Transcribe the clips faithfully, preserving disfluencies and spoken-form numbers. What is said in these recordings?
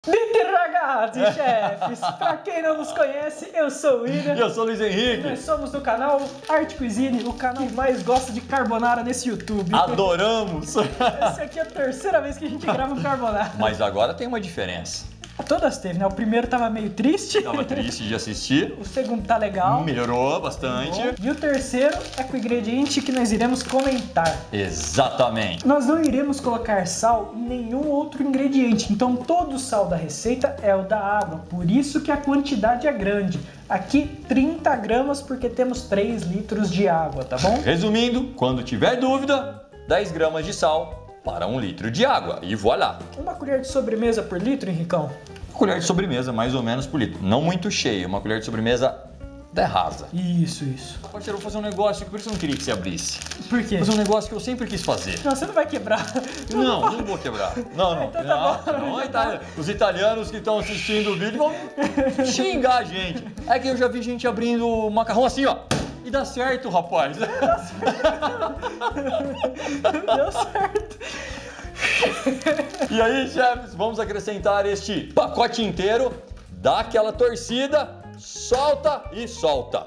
Dite ragazzi, chefes! Pra quem não nos conhece, eu sou o William. E eu sou o Luiz Henrique. Nós somos do canal Art Cuisine, o canal que mais gosta de carbonara nesse YouTube. Adoramos! Essa aqui é a terceira vez que a gente grava um carbonara. Mas agora tem uma diferença. Todas teve, né? O primeiro tava meio triste. Tava triste de assistir. O segundo tá legal. Melhorou bastante. E o terceiro é com o ingrediente que nós iremos comentar. Exatamente. Nós não iremos colocar sal em nenhum outro ingrediente. Então todo o sal da receita é o da água. Por isso que a quantidade é grande. Aqui trinta gramas porque temos três litros de água, tá bom? Resumindo, quando tiver dúvida, dez gramas de sal para um litro de água. E voilá! Uma colher de sobremesa por litro, Henricão? Uma colher de sobremesa, mais ou menos por litro. Não muito cheia, uma colher de sobremesa até rasa. Isso, isso. Parceiro, eu vou fazer um negócio que por isso eu não queria que você abrisse. Por quê? Vou fazer um negócio que eu sempre quis fazer. Não, você não vai quebrar. Não, não vou quebrar. Não, não. Então tá não, bom. não, Itália. Os italianos que estão assistindo o vídeo vão xingar a gente. É que eu já vi gente abrindo macarrão assim, ó. E dá certo, rapaz. Deu certo. E aí, chefes, vamos acrescentar este pacote inteiro. Dá aquela torcida, solta e solta.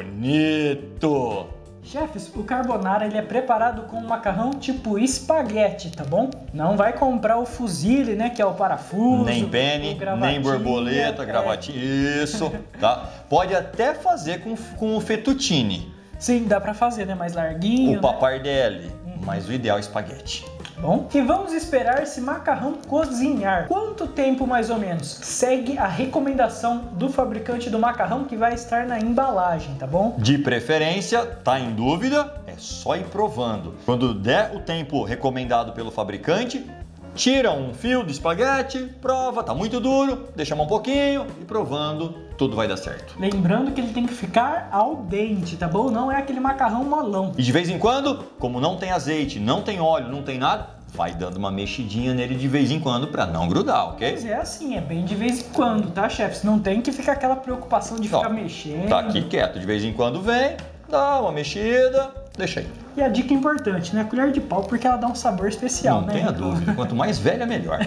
Bonito! Chefes, o carbonara ele é preparado com um macarrão tipo espaguete, tá bom? Não vai comprar o fusilli, né, que é o parafuso. Nem penne, nem borboleta, é. gravatinha, isso, tá? Pode até fazer com, com o fettuccine. Sim, dá pra fazer, né, mais larguinho, O pappardelle, né? Mas o ideal é espaguete. Bom, e vamos esperar esse macarrão cozinhar. Quanto tempo mais ou menos? Segue a recomendação do fabricante do macarrão que vai estar na embalagem, tá bom? De preferência, tá em dúvida, é só ir provando. Quando der o tempo recomendado pelo fabricante, tira um fio de espaguete, prova, tá muito duro, deixa um pouquinho e provando, tudo vai dar certo. Lembrando que ele tem que ficar al dente, tá bom? Não é aquele macarrão molão. E de vez em quando, como não tem azeite, não tem óleo, não tem nada, vai dando uma mexidinha nele de vez em quando para não grudar, ok? Mas é assim, é bem de vez em quando, tá, chefes? Não tem que ficar aquela preocupação de ficar Ó, mexendo. Tá aqui quieto, de vez em quando vem, dá uma mexida, deixa aí. E a dica importante, né? Colher de pau, porque ela dá um sabor especial, Não né? tenha dúvida, quanto mais velha, melhor.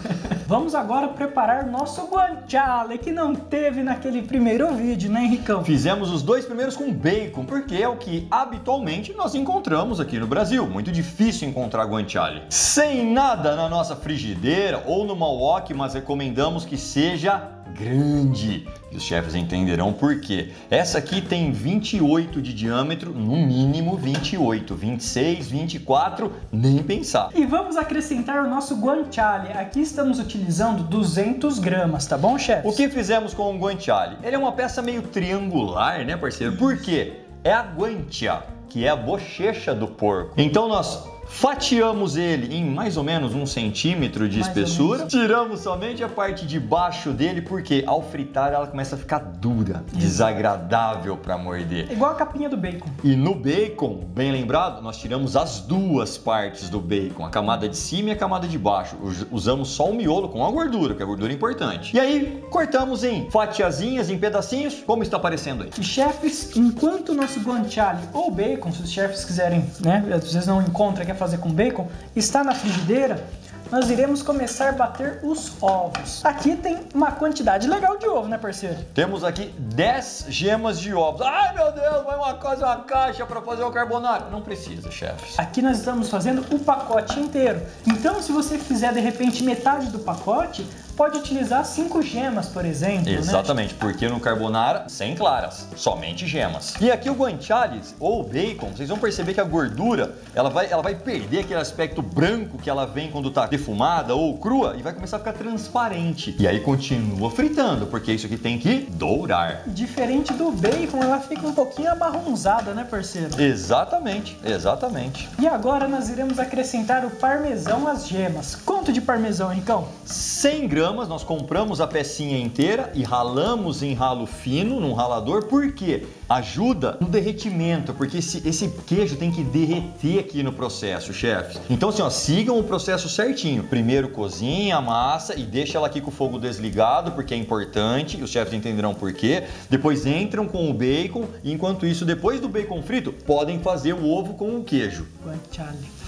Vamos agora preparar nosso guanciale, que não teve naquele primeiro vídeo, né, Henricão? Fizemos os dois primeiros com bacon, porque é o que habitualmente nós encontramos aqui no Brasil. Muito difícil encontrar guanciale. Sem nada na nossa frigideira ou no wok, mas recomendamos que seja grande. E os chefes entenderão por quê. Essa aqui tem vinte e oito de diâmetro, no mínimo vinte e oito, vinte e seis, vinte e quatro, nem pensar. E vamos acrescentar o nosso guanciale. Aqui estamos utilizando duzentas gramas, tá bom, chefes? O que fizemos com o guanciale? Ele é uma peça meio triangular, né, parceiro? Por quê? É a guancia, que é a bochecha do porco. Então nós fatiamos ele em mais ou menos um centímetro de Mais espessura. Tiramos somente a parte de baixo dele, porque ao fritar ela começa a ficar dura, desagradável para morder. Igual a capinha do bacon. E no bacon, bem lembrado, nós tiramos as duas partes do bacon, a camada de cima e a camada de baixo. Usamos só o miolo com a gordura, porque a gordura é importante. E aí, cortamos em fatiazinhas, em pedacinhos, como está aparecendo aí. E chefes, enquanto o nosso guanciale ou bacon, se os chefes quiserem, né, às vezes não encontra, quer fazer com bacon, está na frigideira, nós iremos começar a bater os ovos. Aqui tem uma quantidade legal de ovo, né, parceiro? Temos aqui dez gemas de ovos. Ai, meu Deus, vai uma coisa, uma caixa para fazer o carbonara. Não precisa, chefes. Aqui nós estamos fazendo o pacote inteiro. Então, se você fizer, de repente, metade do pacote, pode utilizar cinco gemas, por exemplo. Exatamente, né? porque no carbonara, sem claras, somente gemas. E aqui o guanciale ou bacon, vocês vão perceber que a gordura, ela vai, ela vai perder aquele aspecto branco que ela vem quando tá defumada ou crua e vai começar a ficar transparente. E aí continua fritando, porque isso aqui tem que dourar. Diferente do bacon, ela fica um pouquinho amarronzada, né, parceiro? Exatamente, exatamente. E agora nós iremos acrescentar o parmesão às gemas. Quanto de parmesão, Henricão? cem gramas. Nós compramos a pecinha inteira e ralamos em ralo fino, num ralador, por quê? Ajuda no derretimento, porque esse, esse queijo tem que derreter aqui no processo, chefes. Então assim, ó, sigam o processo certinho. Primeiro cozinha a massa e deixa ela aqui com o fogo desligado, porque é importante, os chefes entenderão por quê. Depois entram com o bacon e enquanto isso, depois do bacon frito, podem fazer o ovo com o queijo. Guanciale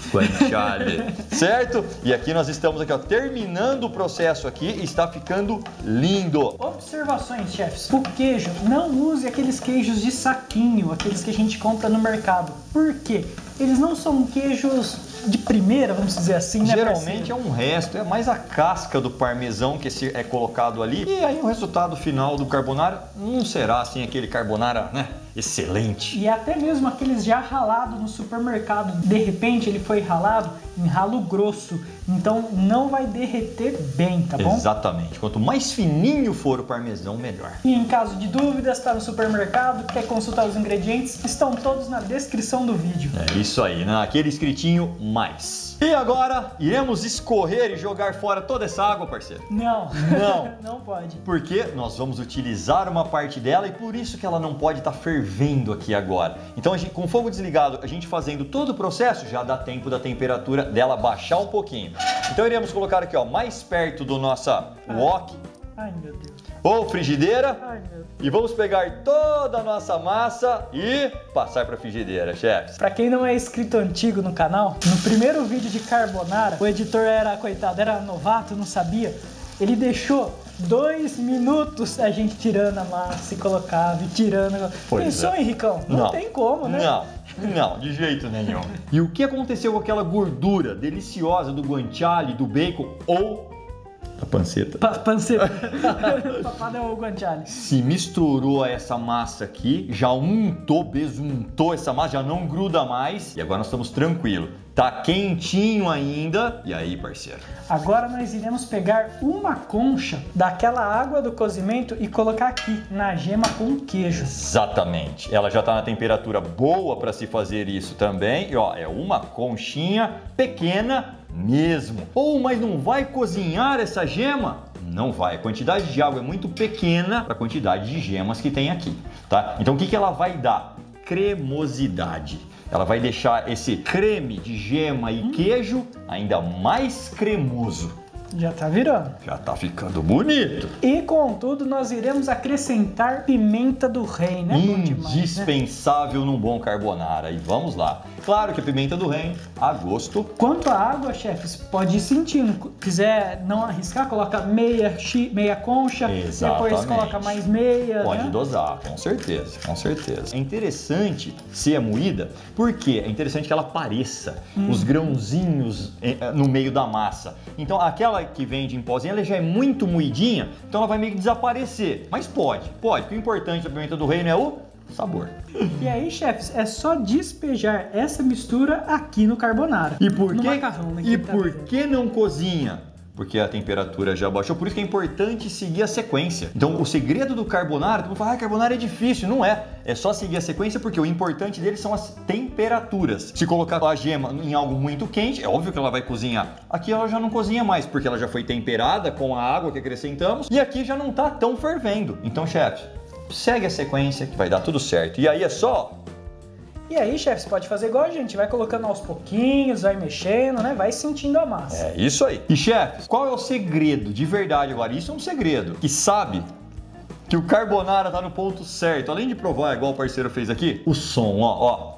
guanciale, certo? E aqui nós estamos aqui, ó, terminando o processo aqui e está ficando lindo. Observações, chefes. O queijo, não use aqueles queijos de saquinho, aqueles que a gente compra no mercado. Por quê? Eles não são queijos de primeira, vamos dizer assim, né? Geralmente é um resto, é mais a casca do parmesão que é colocado ali. E aí o resultado final do carbonara não será assim aquele carbonara, né? Excelente. E até mesmo aqueles já ralados no supermercado, de repente ele foi ralado em ralo grosso, então não vai derreter bem, tá bom? Exatamente. Quanto mais fininho for o parmesão, melhor. E em caso de dúvidas, está no supermercado, quer consultar os ingredientes, estão todos na descrição do vídeo. É isso aí, né? Aquele escritinho mais. E agora, iremos escorrer e jogar fora toda essa água, parceiro? Não. Não. Não pode. Porque nós vamos utilizar uma parte dela e por isso que ela não pode estar fervendo aqui agora. Então, a gente, com o fogo desligado, a gente fazendo todo o processo, já dá tempo da temperatura dela baixar um pouquinho. Então, iremos colocar aqui, ó, mais perto do nossa wok. Ai, meu Deus. Ou frigideira. Ai, meu Deus. E vamos pegar toda a nossa massa e passar para a frigideira, chefes. Para quem não é inscrito antigo no canal, no primeiro vídeo de carbonara, o editor era, coitado, era novato, não sabia. Ele deixou dois minutos a gente tirando a massa e colocava e tirando. Pois Pensou, é. Henricão? Não, não tem como, né? Não, não, de jeito nenhum. E o que aconteceu com aquela gordura deliciosa do guanciale, do bacon ou a panceta? Pa panceta. Papada é o guanciale. Se misturou a essa massa aqui, já untou, besuntou essa massa, já não gruda mais. E agora nós estamos tranquilos. Tá quentinho ainda. E aí, parceiro? Agora nós iremos pegar uma concha daquela água do cozimento e colocar aqui na gema com queijo. Exatamente. Ela já está na temperatura boa para se fazer isso também. E ó, é uma conchinha pequena mesmo. Ou, mas não vai cozinhar essa gema? Não vai. A quantidade de água é muito pequena para a quantidade de gemas que tem aqui, tá? Então o que que ela vai dar? Cremosidade. Ela vai deixar esse creme de gema e queijo ainda mais cremoso. Já tá virando. Já tá ficando bonito. E contudo, nós iremos acrescentar pimenta do reino, né? Indispensável demais, né? Num bom carbonara. E vamos lá. Claro que a pimenta do reino, a gosto. Quanto à água, chefes, pode ir sentindo. Quiser não arriscar, coloca meia, meia concha. Exatamente. Depois coloca mais meia. Pode né? dosar, com certeza, com certeza. É interessante ser moída, porque é interessante que ela pareça hum. os grãozinhos no meio da massa. Então, aquela que vende em pozinho, ela já é muito moidinha, então ela vai meio que desaparecer. Mas pode, pode, porque o importante da pimenta do reino é o sabor. E aí, chefes, é só despejar essa mistura aqui no carbonara. E por, no que, macarrão, né, e tá por vendo? que não cozinha? Porque a temperatura já baixou, por isso que é importante seguir a sequência. Então, o segredo do carbonara, todo mundo fala, ah, carbonara é difícil. Não é. É só seguir a sequência, porque o importante dele são as temperaturas. Se colocar a gema em algo muito quente, é óbvio que ela vai cozinhar. Aqui ela já não cozinha mais, porque ela já foi temperada com a água que acrescentamos. E aqui já não tá tão fervendo. Então, chefe, segue a sequência que vai dar tudo certo. E aí é só... E aí, chefes, pode fazer igual a gente, vai colocando aos pouquinhos, vai mexendo, né? Vai sentindo a massa. É isso aí. E, chefes, qual é o segredo de verdade agora? Isso é um segredo. Que sabe que o carbonara tá no ponto certo. Além de provar, igual o parceiro fez aqui, o som, ó, ó.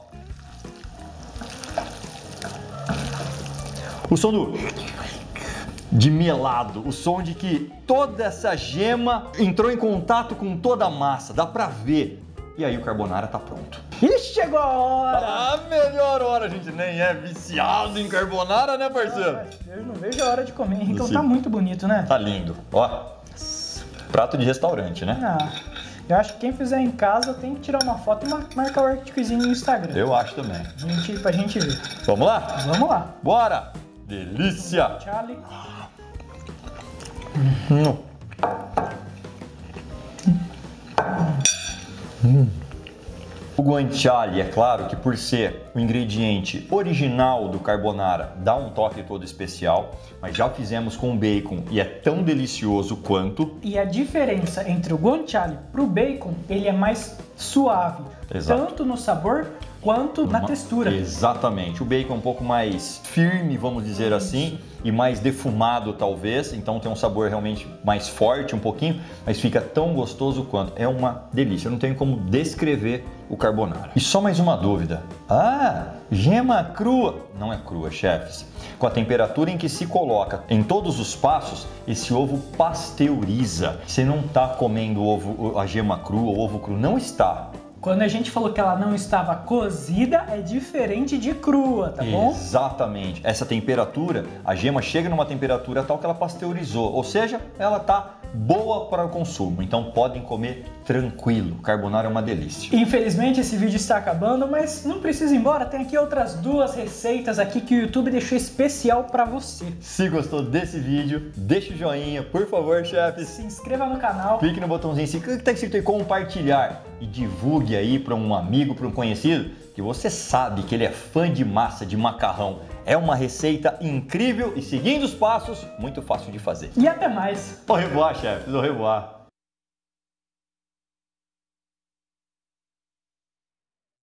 O som do... de melado, o som de que toda essa gema entrou em contato com toda a massa, dá pra ver. E aí o carbonara tá pronto. E chegou a hora! A melhor hora, a gente nem é viciado em carbonara, né, parceiro? Ah, eu não vejo a hora de comer, então Esse... tá muito bonito, né? Tá lindo, ó. Prato de restaurante, né? Ah, eu acho que quem fizer em casa tem que tirar uma foto e marcar o Art Cuisine no Instagram. Eu acho também. Gente, pra gente ver. Vamos lá? Vamos lá. Bora! Delícia! Charlie. Hum. Hum. O guanciale, é claro que por ser o ingrediente original do carbonara, dá um toque todo especial, mas já fizemos com bacon e é tão delicioso quanto. E a diferença entre o guanciale pro bacon, ele é mais suave, Exato. tanto no sabor quanto na Uma... textura. Exatamente. O bacon é um pouco mais firme, vamos dizer assim, e mais defumado talvez, então tem um sabor realmente mais forte um pouquinho, mas fica tão gostoso quanto. É uma delícia, eu não tenho como descrever o carbonara. E só mais uma dúvida. Ah, gema crua. Não é crua, chefes. Com a temperatura em que se coloca em todos os passos, esse ovo pasteuriza. Você não está comendo ovo, a gema crua, o ovo cru, não está. Quando a gente falou que ela não estava cozida, é diferente de crua, tá bom? Exatamente. Essa temperatura, a gema chega numa temperatura tal que ela pasteurizou, ou seja, ela está boa para o consumo. Então podem comer tranquilo. Carbonara é uma delícia. Infelizmente esse vídeo está acabando, mas não precisa ir embora. Tem aqui outras duas receitas aqui que o YouTube deixou especial para você. Se gostou desse vídeo, deixa o joinha, por favor, chefes. Se inscreva no canal. Clique no botãozinho que está escrito aí compartilhar e divulgue aí para um amigo, para um conhecido, que você sabe que ele é fã de massa de macarrão. É uma receita incrível e seguindo os passos, muito fácil de fazer. E até mais. Au revoir, chefes. Au revoir.